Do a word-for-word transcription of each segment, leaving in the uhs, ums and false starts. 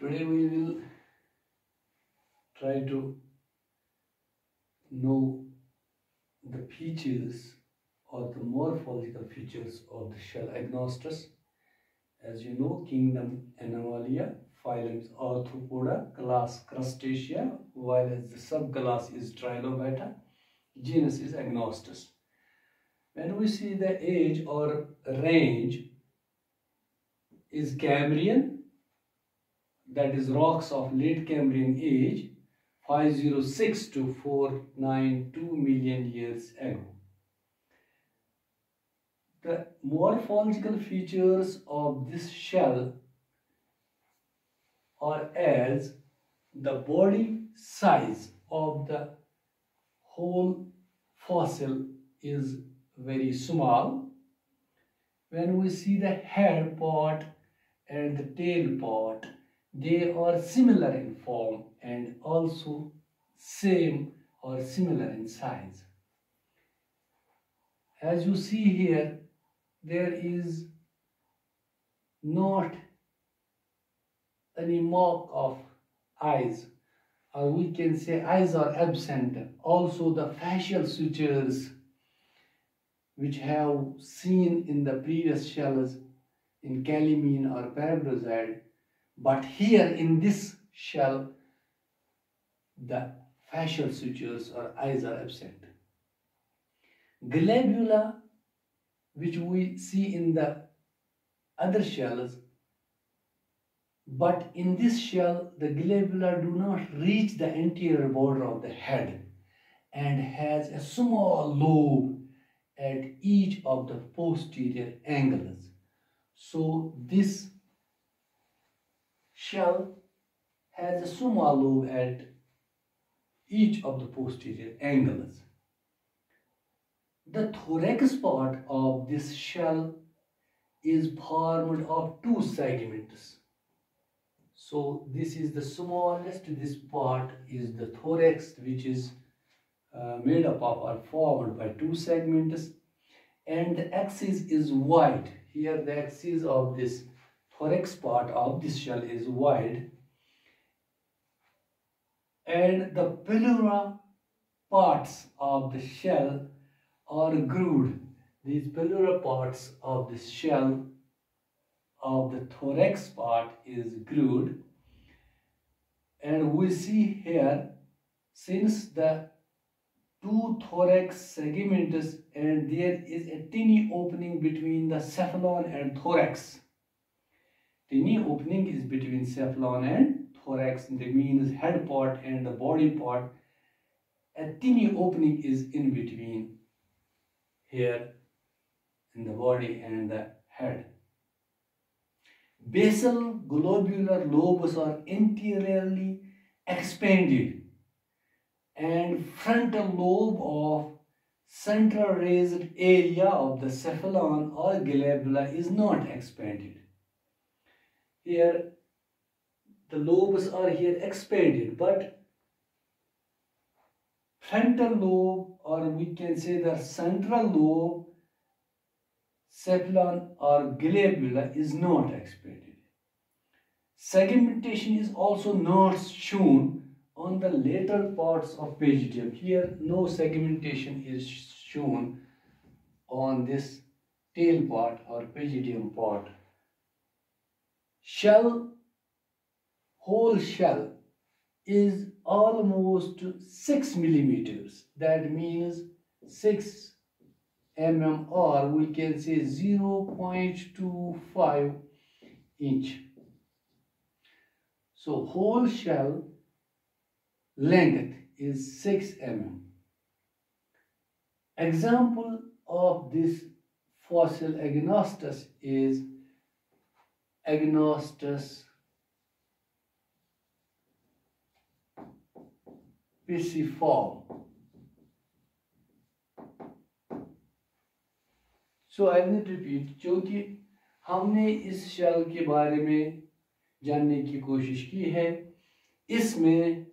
Today we will try to know the features or the morphological features of the shell Agnostus. As you know, kingdom Animalia, phylum Arthropoda, class Crustacea, while as the subclass is Trilobita, genus is Agnostus. When we see the age or range is Cambrian, that is rocks of late Cambrian age, five hundred six to four hundred ninety-two million years ago. The morphological features of this shell are as the body size of the whole fossil is very small. When we see the head part and the tail part, they are similar in form and also same or similar in size. As you see here, there is not any mark of eyes, or we can say eyes are absent. Also the facial sutures which have seen in the previous shells in Calamine or Parabolozoid, but here in this shell the facial sutures or eyes are absent. Glabella, which we see in the other shells, but in this shell the glabella do not reach the anterior border of the head and has a small lobe at each of the posterior angles. So this shell has a small lobe at each of the posterior angles. The thorax part of this shell is formed of two segments. So this is the smallest, this part is the thorax, which is uh, made up of or formed by two segments, and the axis is wide. Here the axis of this thorax part of this shell is wide, and the pleura parts of the shell are grooved. These pleura parts of the shell of the thorax part is grooved, and we see here, since the two thorax segments and there is a tiny opening between the cephalon and thorax. Tiny opening is between cephalon and thorax, that means head part and the body part. A tiny opening is in between here in the body and the head. Basal globular lobes are anteriorly expanded, and frontal lobe of central raised area of the cephalon or glabella is not expanded. Here the lobes are here expanded, but frontal lobe, or we can say the central lobe, cephalon or glabella is not expanded. Segmentation is also not shown on the lateral parts of pygidium. Here no segmentation is shown on this tail part or pygidium part. Shell, whole shell is almost six millimeters. That means six millimeters, or we can say zero point two five inch. So whole shell length is six millimeters. Example of this fossil Agnostus is Agnostus pisciform. So I will repeat, क्योंकि हमने इस shell के बारे में जानने की कोशिश की है, इसमें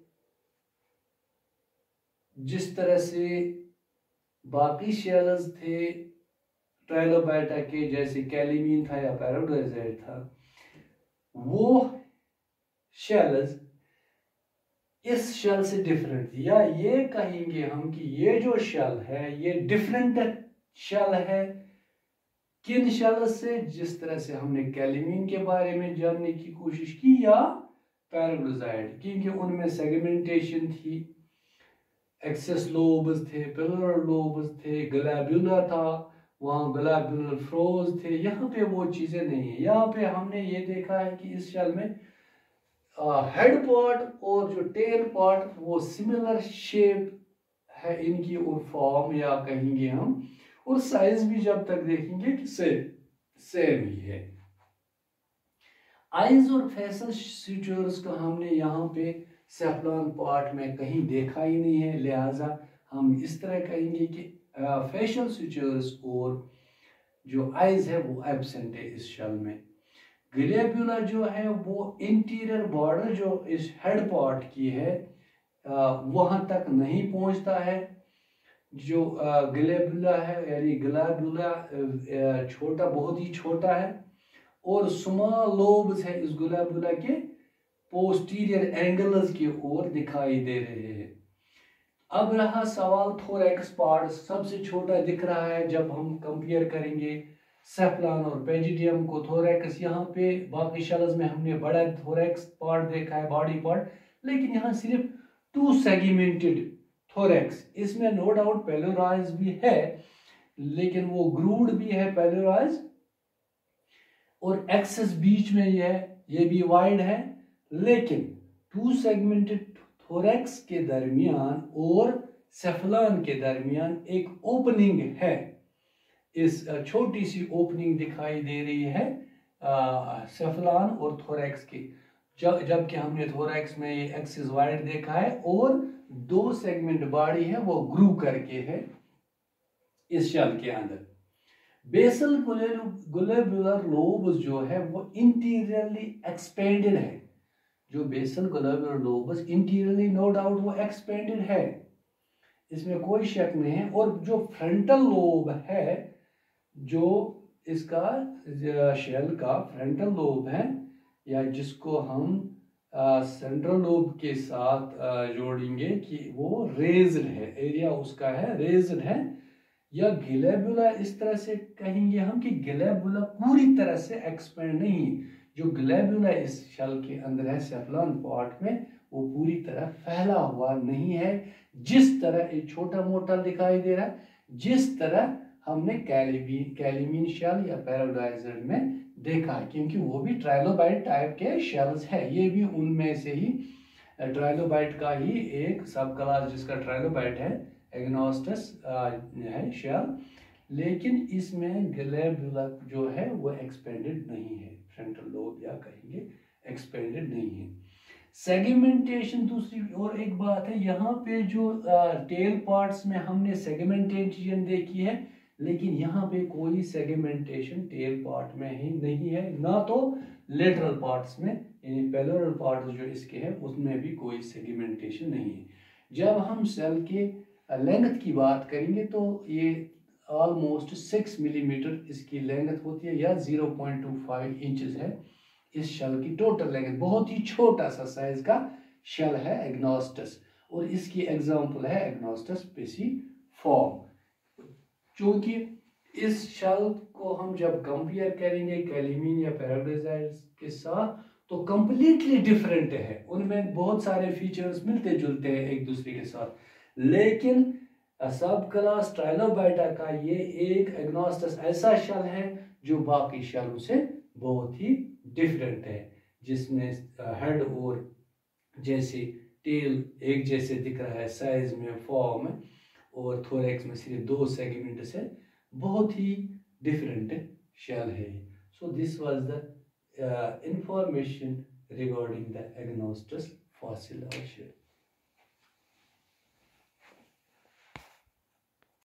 जिस तरह से बाकी शेल्स थे ट्राइलोबाइटा के, जैसे कैलामीन था या पैराबोलोज़ोइड था, वो shells इस शेल से डिफरेंट, या ये कहेंगे हम कि ये जो शेल है ये डिफरेंट शेल है किन शेल से, जिस तरह से हमने कैलिमीन के बारे में जानने की कोशिश की या पैराग्लोसाइड, क्योंकि उनमें सेगमेंटेशन थी, एक्सेस लोब्स थे, पिलर लोब्स थे, ग्लैब्यूला था, वहाँ ग्लैब्यूलर फ्रोज थे। यहाँ पे वो चीज़ें नहीं है। यहाँ पे हमने ये देखा है कि इस शेल में हेड पार्ट और जो टेल पार्ट वो सिमिलर शेप है इनकी, और फॉर्म या कहेंगे हम, और साइज भी जब तक देखेंगे कि सेम सेम ही है। आइज और फेशियल सूचर्स का हमने यहाँ पे सेफ्लॉन पार्ट में कहीं देखा ही नहीं है, लिहाजा हम इस तरह कहेंगे कि फेशियल सूचर्स और जो आइज है वो एब्सेंट है इस शेल में। ग्लैब्यूला जो है वो इंटीरियर बॉर्डर जो इस हेड पार्ट की है वहां तक नहीं पहुंचता है। जो ग्लैब्यूला है यानी ग्लैब्यूला छोटा, बहुत ही छोटा है, और स्मॉल लोब्स है इस ग्लैब्यूला के पोस्टीरियर एंगल्स की ओर दिखाई दे रहे हैं। अब रहा सवाल थोरैक्स पार्ट, सबसे छोटा दिख रहा है जब हम कंपेयर करेंगे सेफ्लॉन और पैजिडियम को। थोरैक्स यहाँ पे बाकी शेल्स में हमने बड़ा थोरैक्स पार्ट देखा है, बॉडी पार्ट, लेकिन यहाँ सिर्फ टू सेगमेंटेड थोरैक्स। इसमें नो डाउट पेलोराइज भी है, लेकिन वो ग्रूड भी है पेलोराइज, और एक्सेस बीच में ये है, ये भी वाइड है, लेकिन टू सेगमेंटेड थोरैक्स के दरमियान और सेफ्लॉन के दरमियान एक ओपनिंग है। इस छोटी सी ओपनिंग दिखाई दे रही है सेफ्लॉन और थोरैक्स की, जब जबकि हमने थोरैक्स में ये एक्सिस वाइड देखा है और दो सेगमेंट बॉडी है वो ग्रू करके है इस शेल के अंदर। बेसल ग्लोब्यूलर लोब्स जो है वो इंटीरियरली एक्सपेंडेड है। जो basal globular lobes interiorly no doubt वो एक्सपेंडेड है, इसमें कोई शक नहीं है। और जो फ्रंटल लोब है, जो इसका शेल का फ्रंटल लोब है, या जिसको हम सेंट्रल लोब के साथ जोड़ेंगे कि वो रेज्ड है, एरिया उसका है रेज्ड है, या ग्लैब्यूला इस तरह से कहेंगे हम कि ग्लैब्यूला पूरी तरह से एक्सपेंड नहीं। जो ग्लैब्यूला इस शेल के अंदर है सेफ्लॉन पार्ट में, वो पूरी तरह फैला हुआ नहीं है, जिस तरह एक छोटा मोटा दिखाई दे रहा है, जिस तरह हमने कैलिमीन कैलिमीन शेल या पैराग्लाइजर में देखा, क्योंकि वो भी ट्राइलोबाइट टाइप के शेल्स है। ये भी उनमें से ही ट्राइलोबाइट का ही एक सब क्लास जिसका ट्राइलोबाइट है, एग्नोस्टस है शेल, लेकिन इसमें ग्लैब्यूला जो है वो एक्सपेंडेड नहीं है, फ्रंटल लोब या कहेंगे एक्सपेंडेड नहीं है। सेगमेंटेशन दूसरी और एक बात है, यहाँ पे जो टेल पार्ट्स में हमने सेगमेंटेशन देखी है, लेकिन यहाँ पे कोई सेगमेंटेशन टेल पार्ट में ही नहीं है, ना तो लेटरल पार्ट्स में, यानी पेलोरल पार्ट जो इसके हैं उसमें भी कोई सेगमेंटेशन नहीं है। जब हम सेल के लेंथ की बात करेंगे तो ये ऑलमोस्ट सिक्स मिलीमीटर इसकी लेंथ होती है, या zero point two five inches है इस शेल की टोटल लेंथ। बहुत ही छोटा सा साइज का शेल है एग्नोस्टस, और इसकी एग्जांपल है एग्नोस्टस पेसिफॉर्म। क्योंकि इस शेल को हम जब कंपेयर करेंगे कैलिमीन या पैराग्लाइजर के साथ तो कंप्लीटली डिफरेंट है, उनमें बहुत सारे फीचर्स मिलते जुलते हैं एक दूसरे के साथ, लेकिन सब क्लास ट्राइलोबाइटा का ये एक एग्नोस्टस ऐसा शेल है जो बाकी शेलों से बहुत ही डिफरेंट है, जिसमें हेड और जैसे टेल एक जैसे दिख रहा है साइज में, फॉर्म में, और थोरैक्स में सिर्फ दो सेगमेंट से बहुत ही डिफरेंट शेल है। So this was the information regarding the Agnostus fossil और शेल।